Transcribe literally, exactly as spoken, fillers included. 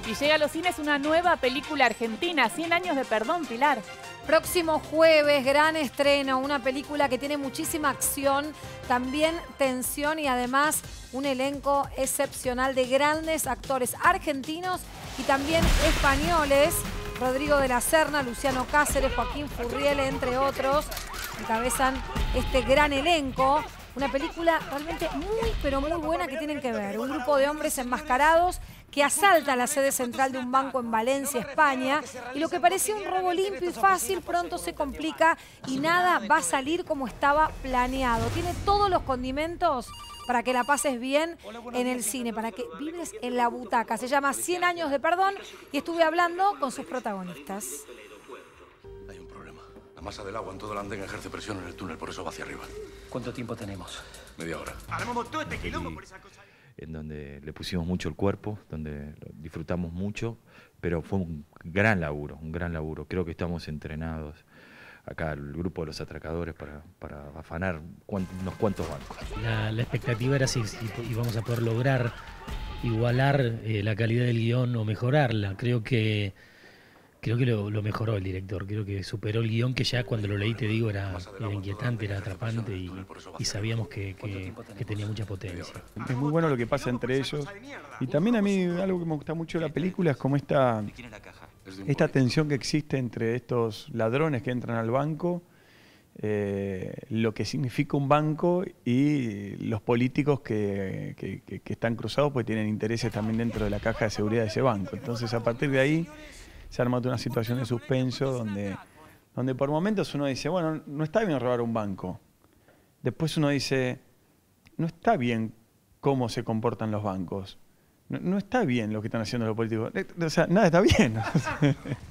Y llega a los cines una nueva película argentina, cien años de perdón, Pilar. Próximo jueves, gran estreno, una película que tiene muchísima acción, también tensión y además un elenco excepcional de grandes actores argentinos y también españoles. Rodrigo de la Serna, Luciano Cáceres, Joaquín Furriel, entre otros, encabezan este gran elenco. Una película realmente muy, pero muy buena que tienen que ver. Un grupo de hombres enmascarados que asalta la sede central de un banco en Valencia, España. Y lo que parecía un robo limpio y fácil, pronto se complica y nada va a salir como estaba planeado. Tiene todos los condimentos para que la pases bien en el cine, para que vives en la butaca. Se llama cien años de perdón y estuve hablando con sus protagonistas. Hay un problema. La masa del agua en todo el andén ejerce presión en el túnel, por eso va hacia arriba. ¿Cuánto tiempo tenemos? Media hora. Armamos todo este quilombo por esa cosa. En donde le pusimos mucho el cuerpo, donde lo disfrutamos mucho, pero fue un gran laburo, un gran laburo. Creo que estamos entrenados acá, el grupo de los atracadores, para, para afanar cuantos, unos cuantos bancos. La, la expectativa era si, si íbamos a poder lograr igualar eh, la calidad del guión o mejorarla. Creo que creo que lo, lo mejoró el director, creo que superó el guión que ya cuando lo leí, te digo, era, era inquietante, era atrapante y, y sabíamos que, que, que tenía mucha potencia. Es muy bueno lo que pasa entre ellos. Y también a mí algo que me gusta mucho de la película es como esta, esta tensión que existe entre estos ladrones que entran al banco, eh, lo que significa un banco y los políticos que, que, que, que están cruzados porque tienen intereses también dentro de la caja de seguridad de ese banco. Entonces a partir de ahí se arma una situación de suspenso donde, donde por momentos uno dice, bueno, no está bien robar un banco. Después uno dice, no está bien cómo se comportan los bancos. No, no está bien lo que están haciendo los políticos. O sea, nada está bien.